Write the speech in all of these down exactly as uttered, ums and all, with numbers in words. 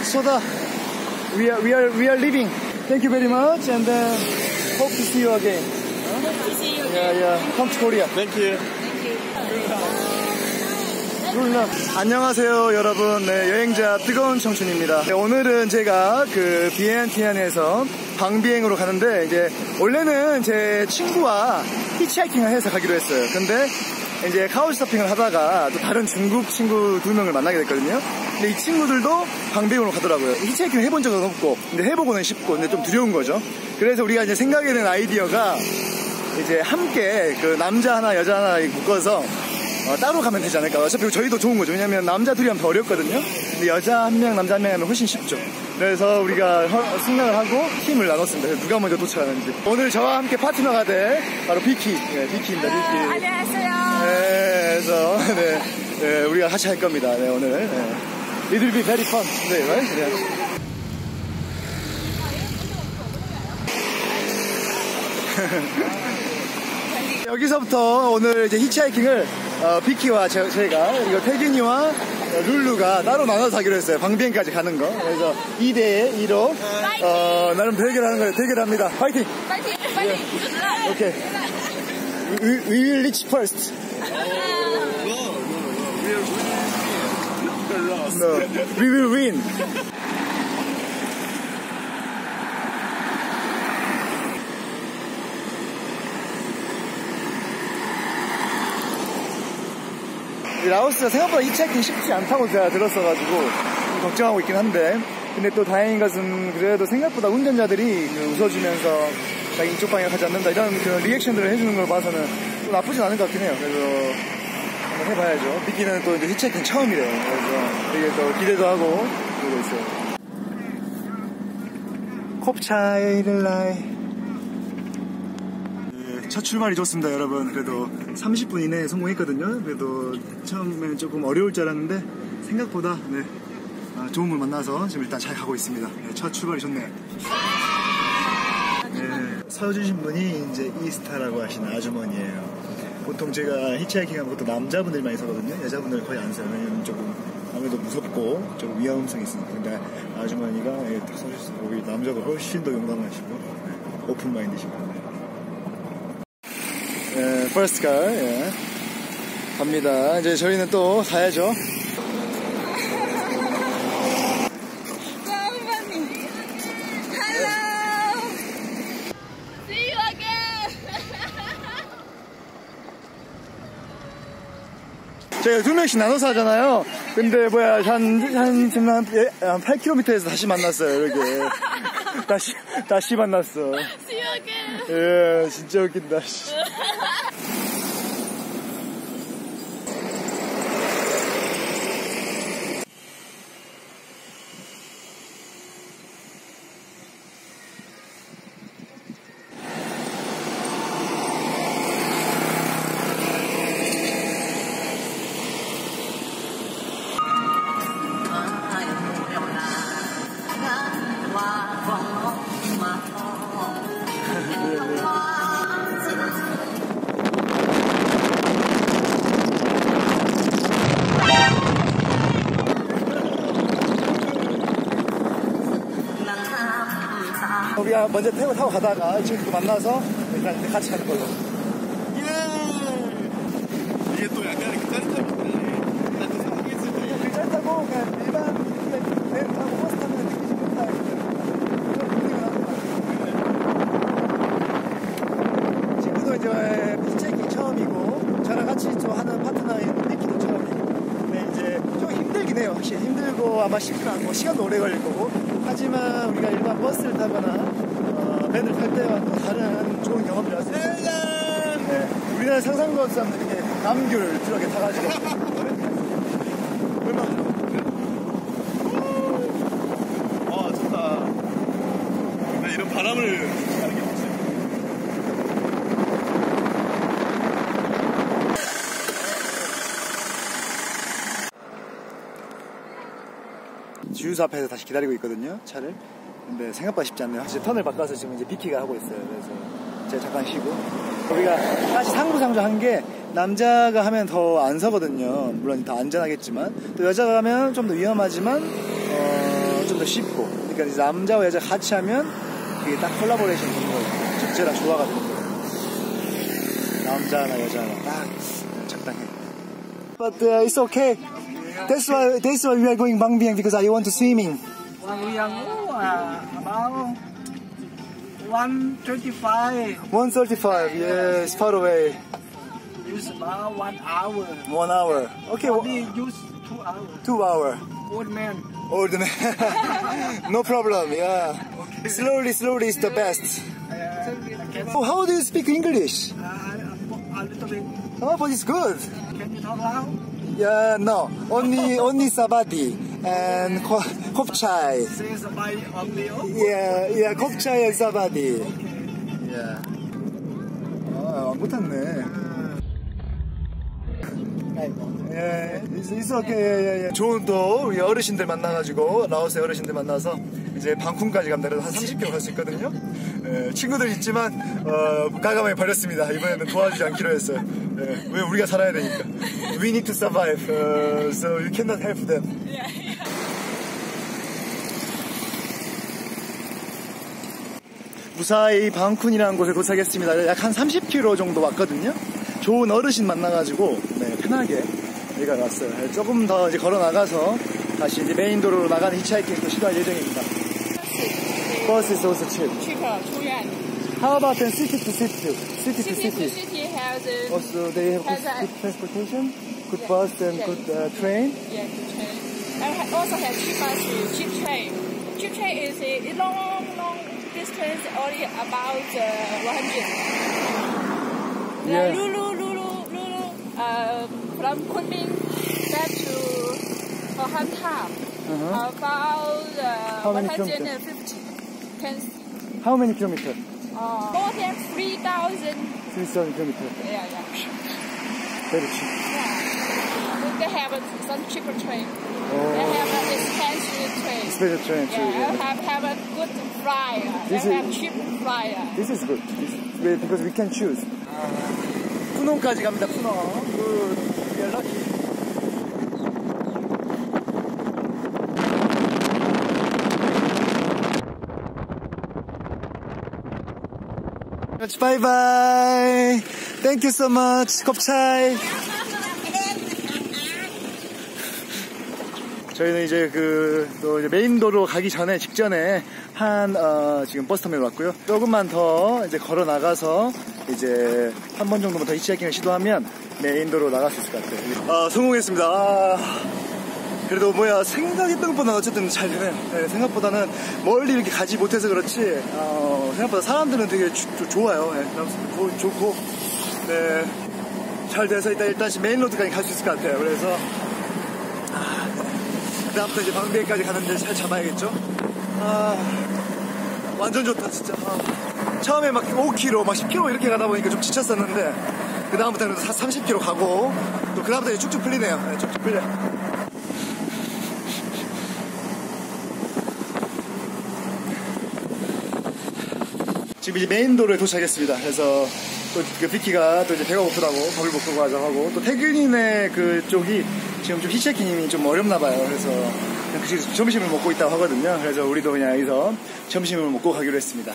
soda. We are, we are, we are leaving. Thank you very much, and uh, hope to see you again. Huh? Hope to see you again. Yeah, yeah. Come to Korea. Thank you. Thank you. 안녕하세요 여러분. 네, 여행자 뜨거운 청춘입니다. 네, 오늘은 제가 그 비엔티안에서 방비행으로 가는데, 이제 원래는 제 친구와 히치하이킹을 해서 가기로 했어요. 근데 이제 카우치서핑을 하다가 또 다른 중국 친구 두 명을 만나게 됐거든요. 근데 이 친구들도 방비행으로 가더라고요. 히치하이킹을 해본 적은 없고, 근데 해보고는 싶고, 근데 좀 두려운 거죠. 그래서 우리가 이제 생각해 낸 아이디어가, 이제 함께 그 남자 하나 여자 하나 묶어서 어, 따로 가면 되지 않을까. 어차피 저희도 좋은 거죠. 왜냐면 남자 둘이 하면 더 어렵거든요. 근데 여자 한 명 남자 한 명 하면 훨씬 쉽죠. 그래서 우리가 승낙을 하고 팀을 나눴습니다. 누가 먼저 도착하는지. 오늘 저와 함께 파트너가 될 바로 비키. 네, 비키입니다. 비키. 아, 안녕하세요. 네, 그래서 네, 네, 우리가 같이 할 겁니다. 네, 오늘. 네. It will be very fun. 네, right? 네. 여기서부터 오늘 이제 히치하이킹을 어, 비키와 제, 제가 그리고 태균이와 룰루가 따로 나눠서 하기로 했어요. 방비행까지 가는 거. 그래서 이 대 이로 어, 나름 대결하는 거예요. 대결합니다. 파이팅! 파이팅! 파이팅! 예. 오케이. We, we will reach first. No, we will win. 라오스가 생각보다 히치하이킹 쉽지 않다고 제가 들었어가지고 좀 걱정하고 있긴 한데, 근데 또 다행인 것은 그래도 생각보다 운전자들이 그 웃어주면서 자기 이쪽 방향 가지 않는다 이런 그 리액션들을 해주는 걸 봐서는 또 나쁘진 않은 것 같긴 해요. 그래서 한번 해봐야죠. 비키는 또 이제 히치하이킹 처음이래요. 그래서 되게 또 기대도 하고 그러고 있어요. 콥차이를라이. 첫 출발이 좋습니다 여러분. 그래도 삼십 분 이내에 성공했거든요. 그래도 처음에는 조금 어려울 줄 알았는데 생각보다 네, 좋은 분 만나서 지금 일단 잘 가고 있습니다. 네, 첫 출발이 좋네요. 네, 서주신 분이 이제 이스타라고 하시는 아주머니예요. 보통 제가 히치하이킹 하면 보통 남자분들이 많이 서거든요. 여자분들 거의 안 서요. 왜냐면 조금 아무래도 무섭고 좀 위험성이 있으니까. 근데 아주머니가 딱 서주셔서 우리 남자가 훨씬 더 용감하시고 네, 오픈 마인드시고. 예, first car, 예. 갑니다. 이제 저희는 또 가야죠. Hello. See you again. 저희가 두 명씩 나눠서 하잖아요. 근데 뭐야, 한, 한, 지금 한, 한 팔 킬로미터에서 다시 만났어요, 이렇게. 다시, 다시 만났어. See you again. 예, 진짜 웃긴다, 씨. 우리가 먼저 태워 타고 가다가 지금 또 만나서 일단 같이 가는 걸로. 예! 이게 또 약간 이렇게 짜릿함이 나도 생각했을 때. 이게 짜릿하고 그냥 일반 배를 타고 버스 타면 느끼지 못하기 때문에. 친구도 이제 히치하이킹 처음이고 저랑 같이 또 하는 파트너인 니키도 처음이고. 근데 이제 좀 힘들긴 해요. 확실히 힘들고 아마 쉽지도 않고 시간도 오래 걸릴 거고. 하지만 우리가 일반 버스를 타거나 어, 배를 탈 때와 또 다른 좋은 경험을 할 수 있어요. 네, 우리나라 상상도 사람들이 이렇게 남귤 트럭에 타가지고 얼마나 와 좋다. 나 이런 바람을 하는 게 없어요. 주유소 앞에서 다시 기다리고 있거든요, 차를. 근데 생각보다 쉽지 않네요. 이제 턴을 바꿔서 지금 이제 비키가 하고 있어요. 그래서 제가 잠깐 쉬고. 우리가 사실 상부상조한 게 남자가 하면 더 안 서거든요. 물론 더 안전하겠지만 또 여자가 하면 좀 더 위험하지만 어, 좀 더 쉽고, 그러니까 이제 남자와 여자 같이 하면 그게 딱 콜라보레이션 되는 거예요. 적절한 조화가 되는 거예요. 남자 하나 여자 하나 딱 적당해. But uh, it's okay. That's why that's why we are going Bangbiang because I want to swimming. Bangbiang uh, about one twenty-five. one thirty-five. Yes, far away. Use about one hour. One hour. Okay. Only use two hours. Two hour. Old man. Old man. No problem. Yeah. Okay. Slowly, slowly is the best. Uh, Oh, how do you speak English? uh, a little bit. Oh, but it's good. Can you talk loud? Yeah, no. Only, only sabadi and ko- kopchai. Say somebody on the old. Yeah, yeah, kopchai and sabadi. Yeah. 아, 안 못했네. 예, it's, it's okay. 예, 예, 예. 좋은 또 우리 어르신들 만나가지고 라오스의 어르신들 만나서 이제 방쿤까지 갑니다. 그래서 한 삼십 킬로미터 갈 수 있거든요. 예, 친구들 있지만 어, 가감하게 버렸습니다. 이번에는 도와주지 않기로 했어요. 예, 왜 우리가 살아야 되니까. We need to survive, uh, so you cannot help them. 무사히 방쿤이라는 곳에 도착했습니다. 약 한 삼십 킬로미터 정도 왔거든요. 좋은 어르신 만나가지고 네, 편하게 여기가 왔어요. 조금 더 이제 걸어 나가서 다시 이제 메인 도로로 나가는 히치하이킹도 시도할 예정입니다. Bus is also cheap. cheaper, Chuyan. How about then city to city? City to City to city. city has a, Also they have good, has a- good transportation, good Yeah. bus and Yeah. good uh, train. yeah, good train. And ha- also have cheap bus, cheap train. Cheap train is a long, long distance, only about uh, one hundred. Yeah. Uh, Lulu, Lulu, Lulu, uh, from Kunming back to uh, Hantam, Uh-huh. about uh, How many one hundred fifty. Can, How many kilometers? uh, more than three thousand. three thousand kilometers. Yeah, yeah. Very cheap. Yeah. They have a, some cheaper train. They Oh, have an expensive train. special train too. Yeah, Yeah. have have a good flyer. This They is- have cheap flyer. This is good. This is, well, because we can choose. 푸놈까지 갑니다. 푸놈. Good. We are lucky. Bye bye. Thank you so much. 컵차이. 저희는 이제 그, 또 이제 메인 도로 가기 전에, 직전에 한, 어, 지금 버스터미널 왔고요. 조금만 더 이제 걸어 나가서 이제 한 번 정도만 더 히치하이킹을 시도하면 메인 도로 나갈 수 있을 것 같아요. 아, 성공했습니다. 아, 그래도 뭐야, 생각했던 것보다는 어쨌든 잘 되네. 네, 생각보다는 멀리 이렇게 가지 못해서 그렇지, 어, 생각보다 사람들은 되게 주, 조, 좋아요. 네, 조, 좋고, 네, 잘 돼서 일단, 일단 메인 로드까지 갈 수 있을 것 같아요. 그래서, 그다음부터 이제 방비행까지 가는데 잘 잡아야겠죠? 아, 완전 좋다, 진짜. 아, 처음에 막 오 킬로미터, 막 십 킬로미터 이렇게 가다 보니까 좀 지쳤었는데, 그다음부터는 삼십 킬로미터 가고, 또 그다음부터 이제 쭉쭉 풀리네요. 네, 쭉쭉 풀려. 지금 이제 메인 도로에 도착했습니다. 그래서 또 그 비키가 또 이제 배가 고프다고 밥을 먹고 가자고 하고, 또 태균이네 그쪽이 지금 좀 히치하이킹이 좀 어렵나 봐요. 그래서 그냥 그 점심을 먹고 있다고 하거든요. 그래서 우리도 그냥 여기서 점심을 먹고 가기로 했습니다.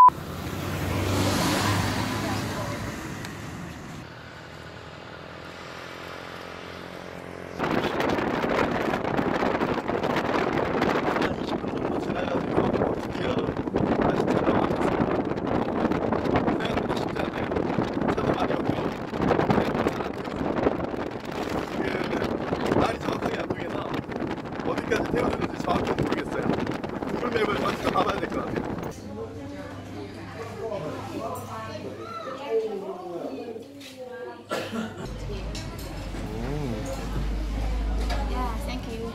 날이 정확하게 안 보이나 어디까지 태워주는지 정확히 모르겠어요. 구글 맵을 먼저 봐봐야 될 것 같아요. Yeah, thank you.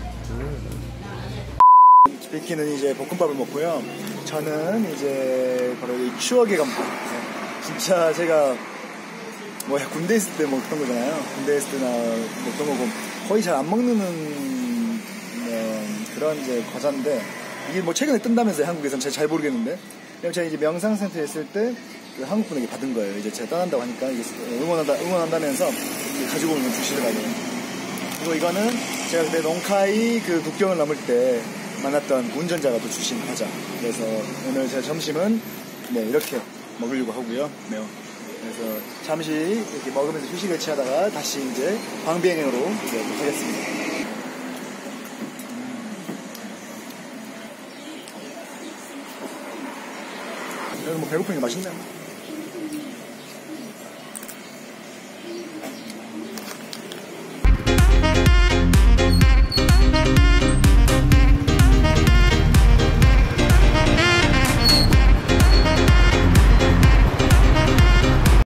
비키는 이제 볶음밥을 먹고요. 저는 이제 바로 이 추억의 간판. 진짜 제가 뭐야 군대 있을 때 먹던 거잖아요. 군대 있을 때나 먹던 거고 거의 잘 안 먹는 어, 그런 이제 과자인데, 이게 뭐 최근에 뜬다면서요. 한국에서는 제가 잘 모르겠는데. 그냥 제가 이제 명상센터에 있을 때 그 한국 분에게 받은 거예요. 이제 제가 떠난다고 하니까 이게 응원한다, 응원한다면서 가지고 오는 주시더라고요. 그리고 이거는 제가 그때 농카이 그 국경을 넘을 때 만났던 운전자가 또 주신 과자. 그래서 오늘 제 점심은 네, 이렇게 먹으려고 하고요. 네. 그래서 잠시 이렇게 먹으면서 휴식을 취하다가 다시 이제 방비행으로 네, 가겠습니다. 여러분 뭐 배고프니까 맛있네요.